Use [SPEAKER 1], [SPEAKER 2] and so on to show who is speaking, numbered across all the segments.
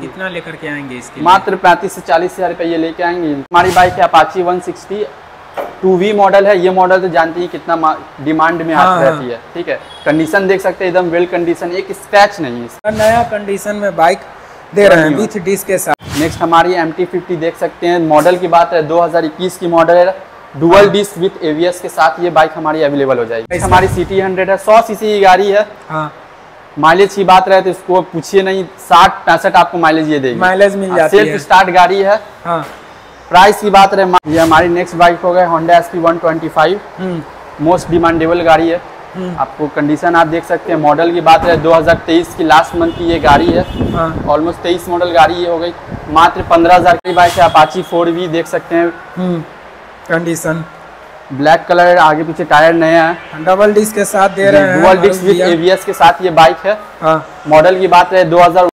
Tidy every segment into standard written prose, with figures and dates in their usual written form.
[SPEAKER 1] कितना लेकर के आएंगे इसके?
[SPEAKER 2] मात्र 35 से 40 हज़ार रुपये ये लेके आएंगे। हमारी बाइक है अपाची 160 2V मॉडल है। ये मॉडल तो जानते हैं कितना डिमांड में आती रहती है। ठीक है, कंडीशन देख सकते हैं एकदम वेल कंडीशन, एक स्क्रैच नहीं है।
[SPEAKER 1] नया कंडीशन में बाइक दे रहे हैं विथ डिस्क के साथ।
[SPEAKER 2] नेक्स्ट हमारी MT-50 देख सकते हैं। मॉडल की बात है 2021 की मॉडल है, डुअल डिस्क विथ ABS के साथ ये बाइक हमारी अवेलेबल हो जाएगी। हमारी CT 100 है, 100 सीसी की गाड़ी है। माइलेज की बात रहे तो इसको पूछिए नहीं, 60-65 आपको माइलेज ये देगी।
[SPEAKER 1] माइलेज मिल जाती है।
[SPEAKER 2] सेल्फ स्टार्ट गाड़ी है। प्राइस की बात रहे, ये हमारी नेक्स्ट बाइक हो गई Honda SP 125, मोस्ट डिमांडेबल गाड़ी है। आपको कंडीशन आप देख सकते हैं। मॉडल की बात रहे 2023 की लास्ट मंथ की ये गाड़ी है। ऑलमोस्ट 23 मॉडल गाड़ी ये हो गई। मात्र 15,000 की बाइक है। अपाची 4V देख सकते हैं।
[SPEAKER 1] कंडीशन
[SPEAKER 2] ब्लैक कलर, आगे पीछे टायर नए हैं,
[SPEAKER 1] डबल डिस्क के साथ दे रहे हैं।
[SPEAKER 2] डुअल डिस्क विद ABS के साथ ये बाइक है। मॉडल की बात रहे 2000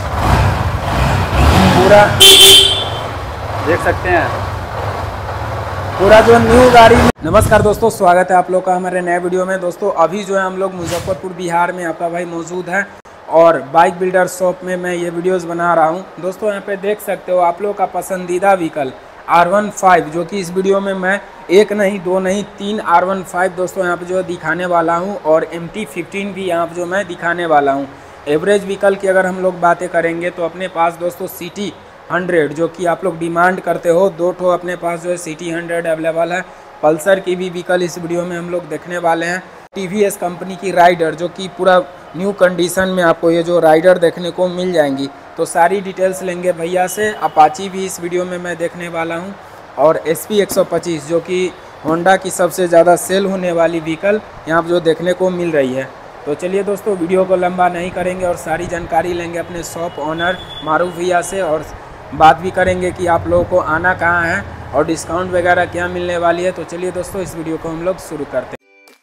[SPEAKER 1] पूरा
[SPEAKER 2] देख सकते हैं,
[SPEAKER 1] पूरा जो न्यू गाड़ी। नमस्कार दोस्तों, स्वागत है आप लोग का हमारे नए वीडियो में। दोस्तों अभी जो है हम लोग मुजफ्फरपुर बिहार में आपका भाई मौजूद है और बाइक बिल्डर शॉप में मैं ये वीडियोस बना रहा हूँ। दोस्तों यहाँ पे देख सकते हो आप लोग का पसंदीदा व्हीकल R15, जो कि इस वीडियो में मैं एक नहीं दो नहीं 3 R15 दोस्तों यहाँ पे जो दिखाने वाला हूँ और MT-15 भी यहाँ पे जो मैं दिखाने वाला हूँ। एवरेज व्हीकल की अगर हम लोग बातें करेंगे तो अपने पास दोस्तों CT 100 जो कि आप लोग डिमांड करते हो, 2 ठो अपने पास जो है CT 100 अवेलेबल है। पल्सर की भी व्हीकल इस वीडियो में हम लोग देखने वाले हैं। TVS कंपनी की राइडर जो कि पूरा न्यू कंडीशन में आपको ये जो राइडर देखने को मिल जाएंगी। तो सारी डिटेल्स लेंगे भैया से। अपाची भी इस वीडियो में मैं देखने वाला हूं और SP 125 जो कि होंडा की सबसे ज़्यादा सेल होने वाली व्हीकल यहाँ पर जो देखने को मिल रही है। तो चलिए दोस्तों वीडियो को लंबा नहीं करेंगे और सारी जानकारी लेंगे अपने शॉप ऑनर मारूफ भैया से और बात भी करेंगे कि आप लोगों को आना कहाँ है और डिस्काउंट वगैरह क्या मिलने वाली है। तो चलिए दोस्तों इस वीडियो को हम लोग शुरू करते हैं।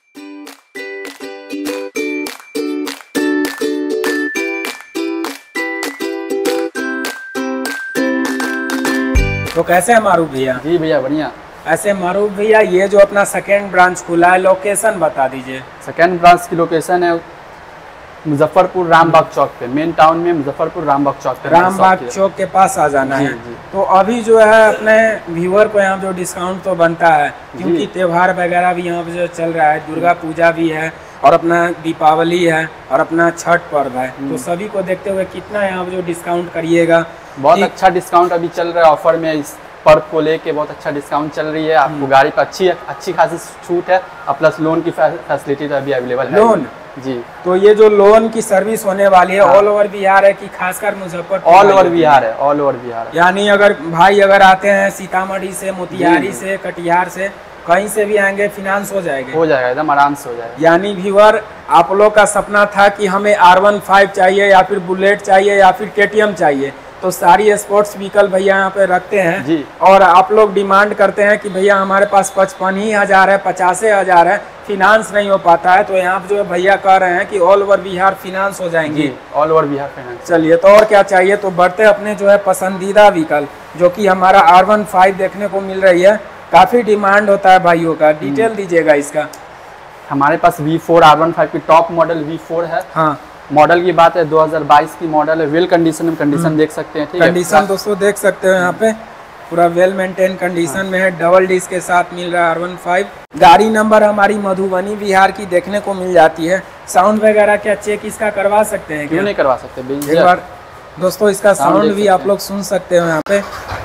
[SPEAKER 1] तो कैसे है मारूफ भैया?
[SPEAKER 2] जी भैया बढ़िया।
[SPEAKER 1] ऐसे मारूफ भैया ये जो अपना सेकेंड ब्रांच खुला है, लोकेशन बता दीजिए।
[SPEAKER 2] सेकेंड ब्रांच की लोकेशन है मुजफ्फरपुर रामबाग चौक पे, मेन टाउन में मुजफ्फरपुर रामबाग चौक पे,
[SPEAKER 1] रामबाग चौक के पास आ जाना है। तो अभी जो है अपने व्यूअर को यहाँ जो डिस्काउंट तो बनता है क्योंकि त्योहार वगैरह भी यहाँ पे जो चल रहा है, दुर्गा पूजा भी है और अपना दीपावली है और अपना छठ पर्व है। तो सभी को देखते हुए कितना यहाँ पे जो डिस्काउंट करिएगा?
[SPEAKER 2] बहुत अच्छा डिस्काउंट अभी चल रहा है ऑफर में। इस पर्व को लेके बहुत अच्छा डिस्काउंट चल रही है। आपको गाड़ी पर अच्छी खासी छूट है और प्लस लोन की फैसिलिटी तो अभी अवेलेबल है।
[SPEAKER 1] लोन
[SPEAKER 2] जी,
[SPEAKER 1] तो ये जो लोन की सर्विस होने वाली है ऑल ओवर बिहार है कि खासकर मुजफ्फरपुर?
[SPEAKER 2] ऑल ओवर बिहार है, ऑल ओवर बिहार।
[SPEAKER 1] यानी अगर भाई अगर आते हैं सीतामढ़ी से, मोतिहारी से, कटिहार से, कहीं से भी आएंगे फिनांस हो जाएगा? हो
[SPEAKER 2] जाएगा, एकदम आराम से हो जाएगा।
[SPEAKER 1] यानी व्यूअर आप लोग का सपना था कि हमें R15 चाहिए या फिर बुलेट चाहिए या फिर KTM चाहिए, तो सारी स्पोर्ट्स व्हीकल भैया यहाँ पे रखते हैं
[SPEAKER 2] जी।
[SPEAKER 1] और आप लोग डिमांड करते हैं कि भैया हमारे पास 55,000 है, 50,000 है, फिनांस नहीं हो पाता है। तो यहाँ पे जो भैया कह रहे हैं कि ऑल ओवर बिहार फिनांस हो जाएंगे।
[SPEAKER 2] All over Bihar finance.
[SPEAKER 1] चलिए तो और क्या चाहिए। तो बढ़ते अपने जो है पसंदीदा व्हीकल जो कि हमारा R15 देखने को मिल रही है। काफी डिमांड होता है भाइयों का, डिटेल दीजिएगा इसका।
[SPEAKER 2] हमारे पास V4 R15 की टॉप मॉडल V4 है।
[SPEAKER 1] हाँ,
[SPEAKER 2] मॉडल की बात है 2022 की मॉडल है। वेल कंडीशन में कंडीशन देख सकते हैं। ठीक है,
[SPEAKER 1] कंडीशन दोस्तों देख सकते हो यहाँ पे पूरा वेल मेंटेन कंडीशन में है। डबल डिस्क के साथ मिल रहा है R15। गाड़ी नंबर हमारी मधुबनी बिहार की देखने को मिल जाती है। साउंड वगैरह क्या चेक इसका करवा सकते हैं?
[SPEAKER 2] क्यों नहीं करवा सकते,
[SPEAKER 1] एक बार दोस्तों इसका साउंड भी आप लोग सुन सकते हो यहाँ पे।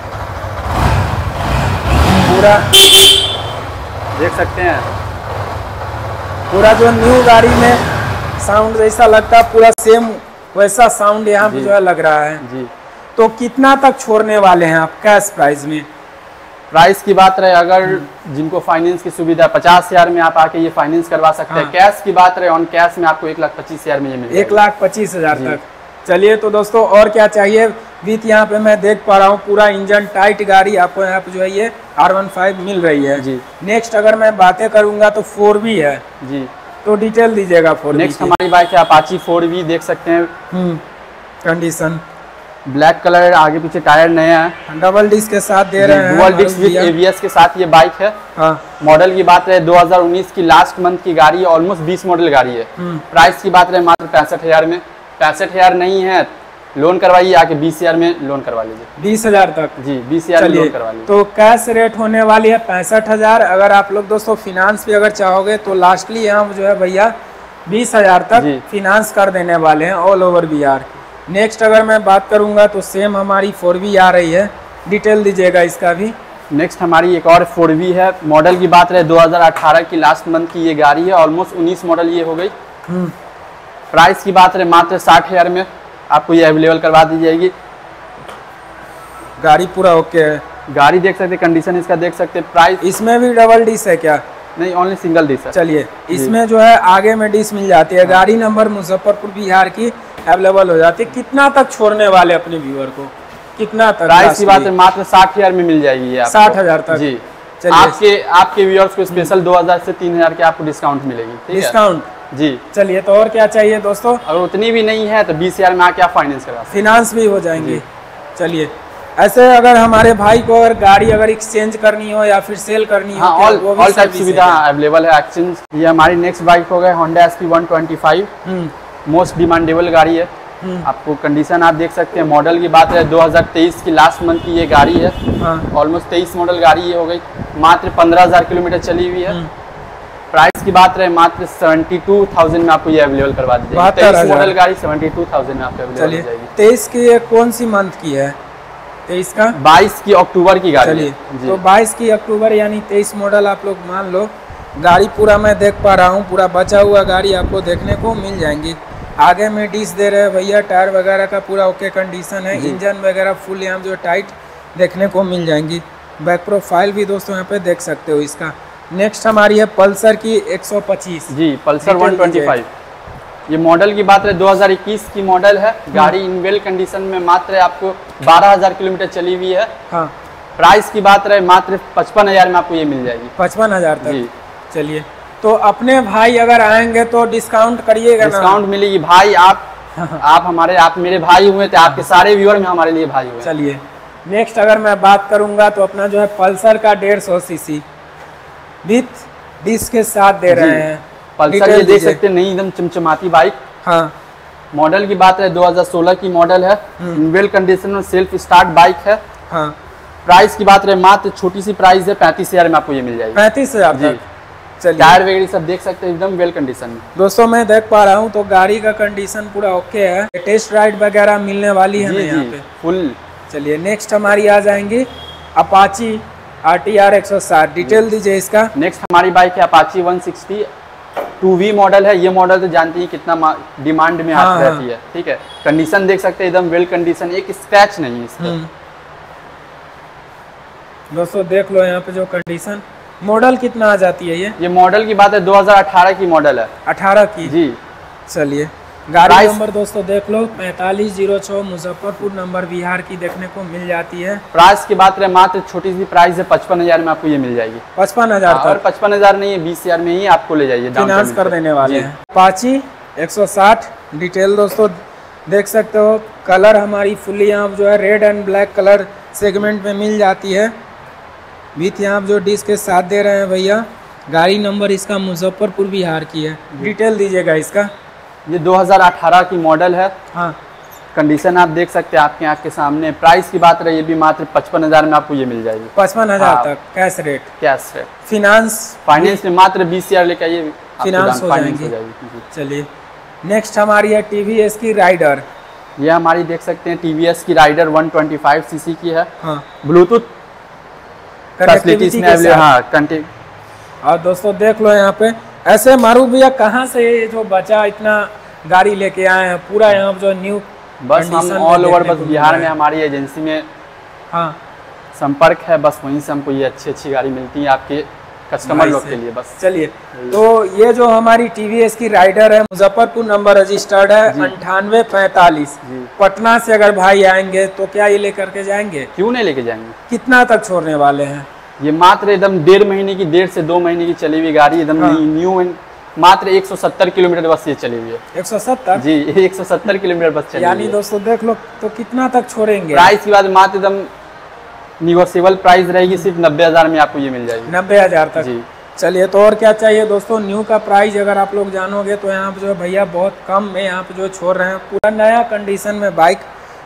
[SPEAKER 1] पूरा
[SPEAKER 2] देख सकते हैं,
[SPEAKER 1] पूरा जो न्यू गाड़ी में साउंड जैसा लगता है पूरा सेम वैसा साउंड यहाँ पे जो है लग रहा है
[SPEAKER 2] जी।
[SPEAKER 1] तो कितना तक छोड़ने वाले हैं आप कैश प्राइस में?
[SPEAKER 2] प्राइस की बात रहे अगर जिनको फाइनेंस की सुविधा 50,000 में आप आके ये फाइनेंस करवा सकते हैं। कैश की बात रहे ऑन कैश में आपको 1,25,000 में ये मिलेगा।
[SPEAKER 1] 1,25,000 तक। चलिए तो दोस्तों और क्या चाहिए विथ यहाँ पे मैं देख पा रहा हूँ पूरा इंजन टाइट गाड़ी आपको यहाँ पे जो है ये R15 मिल रही है जी। नेक्स्ट अगर मैं बातें करूंगा तो 4V है
[SPEAKER 2] जी,
[SPEAKER 1] तो डिटेल दीजिएगा 4V।
[SPEAKER 2] नेक्स्ट हमारी बाइक है अपाची 4V देख सकते हैं।
[SPEAKER 1] कंडीशन
[SPEAKER 2] ब्लैक कलर, आगे पीछे टायर नए हैं,
[SPEAKER 1] डबल डिस्क के साथ दे रहे हैं,
[SPEAKER 2] डुअल डिस्क विद ABS के साथ ये बाइक है। मॉडल की बात रहे 2019 की लास्ट मंथ की गाड़ी है, ऑलमोस्ट 20 मॉडल गाड़ी है। प्राइस की बात रहे मात्र 65,000 में। 65,000 नहीं है लोन करवाइए, आके 20,000 में लोन करवा लीजिए।
[SPEAKER 1] 20,000 तक?
[SPEAKER 2] जी 20,000 में लोन करवा लीजिए।
[SPEAKER 1] तो कैश रेट होने वाली है 65,000। अगर आप लोग दोस्तों फिनांस भी अगर चाहोगे तो लास्टली यहाँ जो है भैया 20,000 तक फिनांस कर देने वाले हैं ऑल ओवर बिहार। नेक्स्ट अगर मैं बात करूंगा तो सेम हमारी 4V आ रही है, डिटेल दीजिएगा इसका भी।
[SPEAKER 2] नेक्स्ट हमारी एक और 4V है। मॉडल की बात रहे 2018 की लास्ट मंथ की ये गाड़ी है, ऑलमोस्ट 19 मॉडल ये हो गई। प्राइस की बात रहे मात्र 60,000 में आपको ये अवेलेबल करवा दी जाएगी।
[SPEAKER 1] गाड़ी पूरा ओके है,
[SPEAKER 2] गाड़ी देख सकते, कंडीशन इसका देख सकते। प्राइस
[SPEAKER 1] इसमें भी डबल डिश है क्या?
[SPEAKER 2] नहीं, ओनली सिंगल डिश है।
[SPEAKER 1] चलिए, इसमें जो है आगे में डिश मिल जाती है। गाड़ी नंबर मुजफ्फरपुर बिहार की अवेलेबल हो जाती है। कितना तक छोड़ने वाले अपने व्यूअर को, कितना तक?
[SPEAKER 2] प्राइस की बात है मात्र 60,000 में मिल जाएगी ये
[SPEAKER 1] 60,000 तक?
[SPEAKER 2] जी। आपके व्यूअर्स को स्पेशल 2,000 से 3,000 की आपको डिस्काउंट मिलेगी।
[SPEAKER 1] डिस्काउंट?
[SPEAKER 2] जी।
[SPEAKER 1] चलिए, तो और क्या चाहिए दोस्तों?
[SPEAKER 2] अगर उतनी भी नहीं है तो 20,000 में आके आप फाइनेंस करा सकते हैं।
[SPEAKER 1] फिनांस भी हो जाएंगे। चलिए, ऐसे अगर हमारे भाई को अगर गाड़ी अगर एक्सचेंज करनी हो या फिर सेल करनी हो,
[SPEAKER 2] ऑल टाइप सुविधा अवेलेबल है एक्सचेंज। ये हमारी नेक्स्ट बाइक हो गए Honda SP 125। मोस्ट डिमांडेबल गाड़ी है। आपको कंडीशन आप देख सकते हैं। मॉडल की बात है 2023 की लास्ट मंथ की ये गाड़ी है। ऑलमोस्ट 23 मॉडल गाड़ी ये हो गई। मात्र 15,000 किलोमीटर चली हुई है। प्राइस की बात रहे मात्र 72,000 में आपको ये अवेलेबल करवा दी जाएगी। 23 मॉडल गाड़ी 72,000 में आपको अवेलेबल हो जाएगी।
[SPEAKER 1] 23 की कौन सी मंथ की है? 23 का
[SPEAKER 2] 22 की अक्टूबर की गाड़ी।
[SPEAKER 1] चलिए, तो 22 की अक्टूबर यानी 23 मॉडल आप लोग मान लो। गाड़ी पूरा मैं देख पा रहा हूँ, पूरा बचा हुआ गाड़ी आपको देखने को मिल जाएंगी। आगे में डिश दे रहे हैं भैया, टायर वगैरह का पूरा ओके कंडीशन है। इंजन वगैरह फुल यहाँ जो टाइट देखने को मिल जाएंगी। बैक प्रोफाइल भी दोस्तों यहाँ पे देख सकते हो इसका। नेक्स्ट हमारी है पल्सर की 125।
[SPEAKER 2] जी, पल्सर 125। ये मॉडल की बात है 2021 की मॉडल है। गाड़ी इन वेल कंडीशन में मात्र आपको 12,000 किलोमीटर चली हुई है।
[SPEAKER 1] हाँ।
[SPEAKER 2] प्राइस की बात रहे मात्र 55,000 में आपको ये मिल जाएगी।
[SPEAKER 1] 55,000 तक? चलिए, तो अपने भाई अगर आएंगे तो डिस्काउंट करिएगा?
[SPEAKER 2] डिस्काउंट मिलेगी भाई। आप मेरे भाई हुए थे, आपके सारे व्यूअर में हमारे लिए भाई हुए।
[SPEAKER 1] चलिए, नेक्स्ट अगर मैं बात करूंगा तो अपना जो है पल्सर का 150 सीसी विथ डिस्क के साथ दे रहे हैं।
[SPEAKER 2] पल्सर ये देख सकते हैं, नई एकदम चमचमाती बाइक।
[SPEAKER 1] हाँ।
[SPEAKER 2] मॉडल की बात है 2016 की मॉडल है। वेल कंडीशन में सेल्फ स्टार्ट बाइक है।
[SPEAKER 1] हाँ।
[SPEAKER 2] प्राइस की बात रहे मात्र छोटी सी प्राइस है 35,000 में आपको ये मिल जाएगी।
[SPEAKER 1] 35,000 तक? चलिए,
[SPEAKER 2] टायर वगैरह सब देख सकते हैं एकदम वेल कंडीशन में।
[SPEAKER 1] दोस्तों मैं देख पा रहा हूँ तो गाड़ी का कंडीशन पूरा ओके है। टेस्ट राइड वगैरह मिलने वाली है यहाँ पे फुल। चलिए, नेक्स्ट हमारी आ जाएंगी अपाची RTR 160। डिटेल दीजिए इसका।
[SPEAKER 2] नेक्स्ट हमारी बाइक है अपाची 160 2V मॉडल है। ये मॉडल तो जानते हैं कितना डिमांड में आती रहती है। ठीक है, कंडीशन देख सकते हैं एकदम वेल कंडीशन, एक स्क्रैच नहीं है इसका।
[SPEAKER 1] दोस्तों देख लो यहाँ पे जो कंडीशन। मॉडल कितना आ जाती है ये?
[SPEAKER 2] मॉडल की बात है 2018 की मॉडल है।
[SPEAKER 1] 18 की?
[SPEAKER 2] जी।
[SPEAKER 1] चलिए, गाड़ी नंबर दोस्तों देख लो 4506 मुजफ्फरपुर नंबर बिहार की देखने को मिल जाती है।
[SPEAKER 2] प्राइस की बात रहे मात्र छोटी सी प्राइस है 55,000 में आपको ये मिल जाएगी।
[SPEAKER 1] 55,000 तक?
[SPEAKER 2] और 55,000 नहीं है, 20,000 में ही आपको ले जाइए,
[SPEAKER 1] फाइनेंस कर देने वाले हैं। अपाची 160। डिटेल दोस्तों देख सकते हो। कलर हमारी फुली यहाँ जो है red and black colour segment में मिल जाती है। विथ यहाँ जो डिस्क के साथ दे रहे हैं भैया। गाड़ी नंबर इसका मुजफ्फरपुर बिहार की है। डिटेल दीजिएगा इसका।
[SPEAKER 2] ये 2018 की मॉडल है।
[SPEAKER 1] हाँ।
[SPEAKER 2] कंडीशन आप देख सकते हैं आपके आँख के सामने। प्राइस की बात रही, ये भी मात्र 55,000 में आपको ये मिल जाएगी।
[SPEAKER 1] 55,000 तक cash rate?
[SPEAKER 2] Cash rate. Finance में मात्र 20,000 लेकर आइए,
[SPEAKER 1] फिनांस हो जाएगी। चलिए, नेक्स्ट हमारी है TVS की राइडर।
[SPEAKER 2] ये हमारी देख सकते हैं TVS की राइडर 125 सीसी की है।
[SPEAKER 1] हाँ।
[SPEAKER 2] ब्लूटूथ फैसिलिटीज में अवेलेबल। हाँ,
[SPEAKER 1] और दोस्तों देख लो यहाँ पे। ऐसे मारू भैया कहाँ से ये जो बचा इतना गाड़ी लेके आए हैं? पूरा यहाँ जो न्यू
[SPEAKER 2] बस हम ऑल ओवर बस बिहार में हमारी एजेंसी में
[SPEAKER 1] हाँ
[SPEAKER 2] संपर्क है, बस वहीं से हमको ये अच्छी गाड़ी मिलती है आपके कस्टमर लोग के लिए बस।
[SPEAKER 1] चलिए, तो ये जो हमारी TVS की राइडर है मुजफ्फरपुर नंबर रजिस्टर्ड है 9845। पटना से अगर भाई आएंगे तो क्या ये लेकर के जाएंगे?
[SPEAKER 2] क्यों नहीं लेके जाएंगे।
[SPEAKER 1] कितना तक छोड़ने वाले हैं?
[SPEAKER 2] ये मात्र एकदम 1.5 महीने की, 1.5 से 2 महीने की चली हुई गाड़ी एकदम न्यू। मात्र 170 किलोमीटर बस ये चली हुई है।
[SPEAKER 1] 170?
[SPEAKER 2] जी, 170 किलोमीटर बस चली।
[SPEAKER 1] यानी दोस्तों देख लो तो कितना तक छोड़ेंगे?
[SPEAKER 2] प्राइस की बात मात्र एकदम निगोशिएबल प्राइस रहेगी, सिर्फ 90,000 में आपको ये मिल जाएगी।
[SPEAKER 1] 90,000 तक?
[SPEAKER 2] जी।
[SPEAKER 1] चलिए, तो और क्या चाहिए दोस्तों? न्यू का प्राइस अगर आप लोग जानोगे तो यहाँ पे जो भैया बहुत कम में यहाँ पे जो छोड़ रहे हैं। पूरा नया कंडीशन में बाइक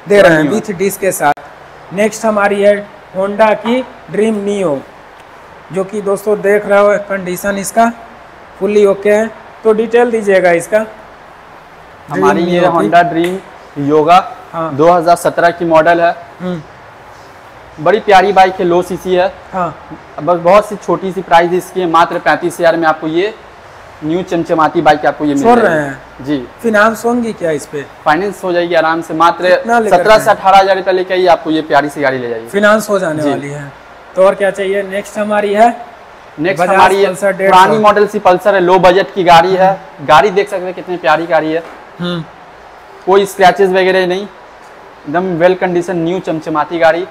[SPEAKER 1] दे रहे हैं विथ डिस्क के साथ। नेक्स्ट हमारी है होंडा की ड्रीम नियो, जो कि दोस्तों देख रहे हो कंडीशन इसका फुल्ली ओके है। तो डिटेल दीजिएगा इसका।
[SPEAKER 2] हमारी ये होंडा ड्रीम योगा 2017 की मॉडल है। बड़ी प्यारी बाइक है, लो सीसी है। बस बहुत सी छोटी सी प्राइस इसकी है, मात्र 35,000 में आपको ये न्यू चमचमाती बाइक आपको ये मिल रहे हैं जी।
[SPEAKER 1] फिनांस होंगी क्या इस पे?
[SPEAKER 2] फाइनेंस हो जाएगी आराम से, मात्र 17 से 18,000 रुपया लेके ही आपको ये प्यारी सी गाड़ी ले जाएगी,
[SPEAKER 1] फिनांस हो जाने वाली है। तो और क्या चाहिए? नेक्स्ट हमारी है
[SPEAKER 2] हमारी पुरानी मॉडल सी पल्सर है, लो बजट की गाड़ी है। गाड़ी देख सकते हैं कितनी प्यारी गाड़ी है, कोई स्क्रैचेस वगैरह नहीं, एकदम वेल कंडीशन न्यू चमचमाती गाड़ी।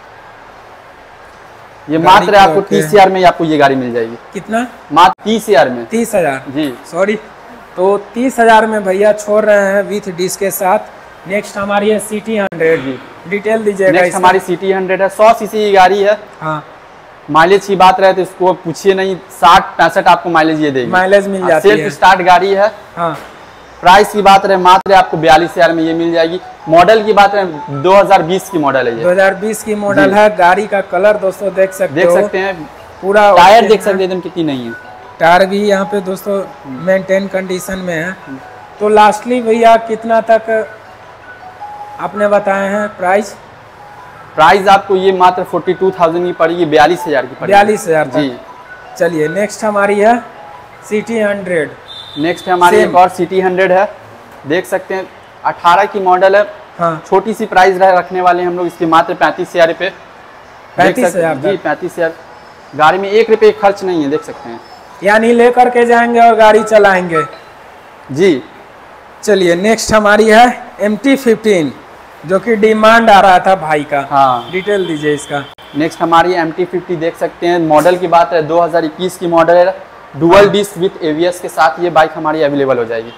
[SPEAKER 2] ये मात्र आपको 30,000 में आपको ये गाड़ी मिल जाएगी।
[SPEAKER 1] कितना?
[SPEAKER 2] मात्र 30,000 में।
[SPEAKER 1] 30,000
[SPEAKER 2] जी
[SPEAKER 1] सॉरी। तो 30,000 में भैया छोड़ रहे हैं विथ डिस्क के साथ। नेक्स्ट हमारी है सिटी 100 जी, डिटेल दीजिएगा।
[SPEAKER 2] नेक्स्ट हमारी सिटी 100 है, 100 सीसी की गाड़ी है। माइलेज की बात रहे तो इसको पूछिए नहीं, 60-65 आपको माइलेज ये देगी,
[SPEAKER 1] माइलेज मिल जाती है।
[SPEAKER 2] सेल्फ स्टार्ट गाड़ी है। प्राइस की बात रहे मात्र आपको 42,000 में ये मिल जाएगी। मॉडल की बात रहे 2020 की मॉडल है ये,
[SPEAKER 1] 2020 की मॉडल है। गाड़ी का कलर दोस्तों देख सकते
[SPEAKER 2] हैं,
[SPEAKER 1] पूरा
[SPEAKER 2] टायर देख सकते हैं एकदम कितनी नहीं है।
[SPEAKER 1] टायर भी यहाँ पे दोस्तों मेंटेन कंडीशन में है। तो लास्टली भैया कितना तक आपने बताए हैं प्राइस?
[SPEAKER 2] प्राइस आपको ये मात्र 42,000 की पड़ेगी, 42,000 की पड़ेगी।
[SPEAKER 1] 42,000 जी। चलिए नेक्स्ट हमारी है सिटी 100।
[SPEAKER 2] नेक्स्ट हमारी एक और सिटी 100 है, देख सकते हैं 18 की मॉडल है। छोटी सी प्राइस रखने वाले हैं हम लोग इसकी, मात्र 35,000 रुपये।
[SPEAKER 1] 35,000
[SPEAKER 2] जी 35,000। गाड़ी में 1 रुपये खर्च नहीं है, देख सकते हैं।
[SPEAKER 1] यानी लेकर के जाएंगे और गाड़ी चलाएंगे जी। चलिए नेक्स्ट हमारी है MT-15, जो कि डिमांड आ रहा था भाई का। डिटेल दीजिए इसका।
[SPEAKER 2] नेक्स्ट हमारी MT-50 देख सकते हैं, मॉडल की बात है 2021 की मॉडल है, डुअल डिस्क विथ ABS के साथ ये बाइक हमारी अवेलेबल हो जाएगी।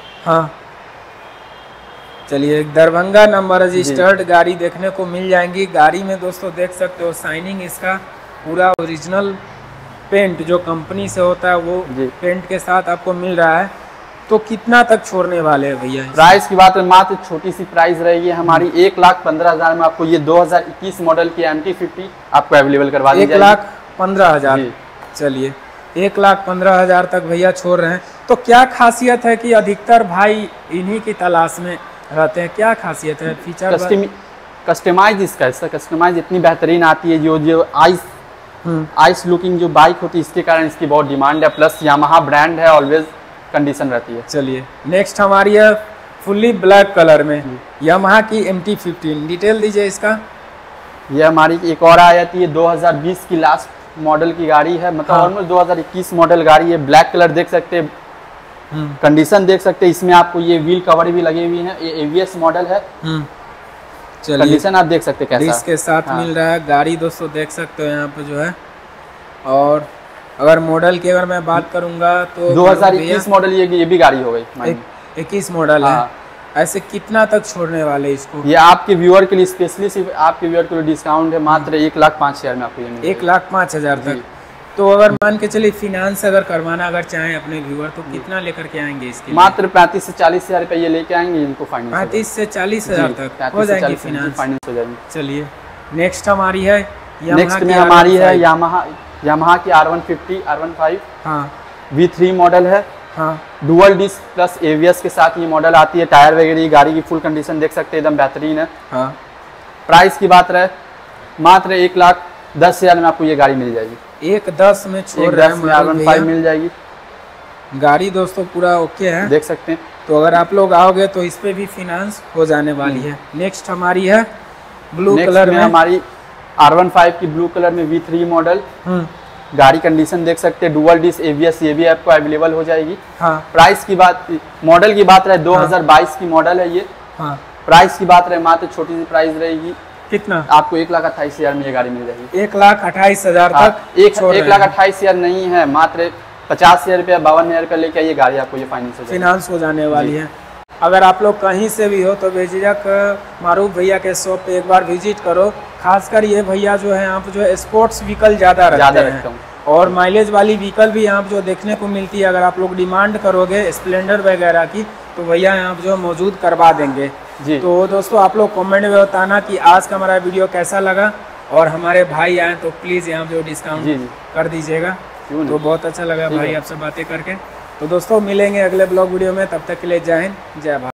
[SPEAKER 1] चलिए दरभंगा नंबर रजिस्टर्ड गाड़ी देखने को मिल जाएंगी। गाड़ी में दोस्तों देख सकते हो शाइनिंग इसका पूरा ओरिजिनल पेंट जो कंपनी से होता है वो पेंट के साथ आपको मिल रहा है। तो कितना तक छोड़ने वाले हैं भैया?
[SPEAKER 2] प्राइस की बात है मात्र छोटी सी प्राइस रहेगी हमारी, 1,15,000 में आपको ये 2021 मॉडल की MT-50 आपको अवेलेबल करवा दी जाएगी।
[SPEAKER 1] 1,15,000। चलिए 1,15,000 तक भैया छोड़ रहे हैं। तो क्या खासियत है कि अधिकतर भाई इन्हीं की तलाश में रहते हैं? क्या खासियत है? फीचर
[SPEAKER 2] कस्टमाइज इसका कस्टमाइज इतनी बेहतरीन आती है, जो आइस लुकिंग जो बाइक होती है इसके कारण इसकी बहुत डिमांड है। प्लस यामाहा ब्रांड है, ऑलवेज कंडीशन रहती है।
[SPEAKER 1] चलिए नेक्स्ट हमारी है फुल्ली ब्लैक कलर में यामाहा की MT-15, डिटेल दीजिए इसका।
[SPEAKER 2] ये हमारी एक और आ जाती है 2020 की लास्ट मॉडल की गाड़ी है, मतलब ऑलमोस्ट 2021 मॉडल गाड़ी है। ब्लैक कलर देख सकते हैं, कंडीशन देख सकते हैं। इसमें आपको ये व्हील कवर भी लगे हुए हैं, ये ABS मॉडल है। कंडीशन आप देख सकते हैं कैसा
[SPEAKER 1] इसके साथ मिल रहा है। गाड़ी दोस्तों देख सकते हो यहाँ पे जो है। और अगर मॉडल की अगर मैं बात करूंगा तो
[SPEAKER 2] 2021 मॉडल ये भी गाड़ी हो गई,
[SPEAKER 1] 21 मॉडल है। ऐसे कितना तक छोड़ने वाले इसको?
[SPEAKER 2] ये आपके व्यूअर के लिए स्पेशली सिर्फ आपके व्यूअर के लिए डिस्काउंट है, मात्र 1,05,000 में आपको ये मिलेगा।
[SPEAKER 1] 1,05,000 तक। तो अगर मान के चलिए फिनांस अगर करवाना अगर चाहें अपने व्यूअर तो कितना लेकर के आएंगे इसके?
[SPEAKER 2] मात्र 35 से 40,000 रुपये ये लेके आएंगे, इनको फाइनेंस
[SPEAKER 1] 35 से 40,000 तक हो जाएगी फाइनेंस हो जाएगी। चलिए नेक्स्ट हमारी है
[SPEAKER 2] नेक्स्ट में हमारी है यामाहा की R150 R15 V3 मॉडल है। डुअल डिस्क प्लस ABS के साथ ये मॉडल आती है। टायर वगैरह गाड़ी की फुल कंडीशन देख सकते हैं, एकदम बेहतरीन है। प्राइस की बात रहे मात्र 1,10,000 में आपको ये गाड़ी मिल जाएगी।
[SPEAKER 1] 1,10 में छोड़ रहे हैं,
[SPEAKER 2] R15 मिल जाएगी।
[SPEAKER 1] गाड़ी दोस्तों पूरा ओके है,
[SPEAKER 2] देख सकते हैं।
[SPEAKER 1] तो अगर आप लोग आओगे तो इस पे भी फिनांस हो जाने वाली है। नेक्स्ट हमारी है ब्लू कलर में
[SPEAKER 2] हमारी R15 की ब्लू कलर में V3 मॉडल। गाड़ी कंडीशन देख सकते हैं, डुअल डिस्क ABS ये भी आपको अवेलेबल हो जाएगी। प्राइस की बात, मॉडल की बात रहे 2022 की मॉडल है ये। प्राइस की बात रहे मात्र छोटी सी प्राइस रहेगी।
[SPEAKER 1] कितना?
[SPEAKER 2] आपको 1,28,000 में ये गाड़ी मिल जाएगी।
[SPEAKER 1] 1,28,000 तक।
[SPEAKER 2] 1,28,000 नहीं है, मात्र 50,000 रुपया 52,000 रुपया लेके ये गाड़ी आपको ये
[SPEAKER 1] फाइनेंस हो जाने वाली है। अगर आप लोग कहीं से भी हो तो बेझिझक मारूफ भैया के शॉप पे एक बार विजिट करो। खासकर ये भैया जो है यहाँ पे जो है स्पोर्ट्स व्हीकल ज़्यादा रखते हैं और माइलेज वाली व्हीकल भी यहाँ पे जो देखने को मिलती है। अगर आप लोग डिमांड करोगे स्प्लेंडर वगैरह की तो भैया यहाँ पे जो मौजूद करवा देंगे।
[SPEAKER 2] जी।
[SPEAKER 1] तो दोस्तों आप लोग कमेंट में बताना कि आज का हमारा वीडियो कैसा लगा, और हमारे भाई आए तो प्लीज़ यहाँ पे डिस्काउंट
[SPEAKER 2] जी जी
[SPEAKER 1] कर दीजिएगा।
[SPEAKER 2] क्यों नहीं।
[SPEAKER 1] तो बहुत अच्छा लगा
[SPEAKER 2] ठीक
[SPEAKER 1] भाई
[SPEAKER 2] है।
[SPEAKER 1] आपसे बातें करके। तो दोस्तों मिलेंगे अगले ब्लॉग वीडियो में, तब तक के लिए जय हिंद जय भारत।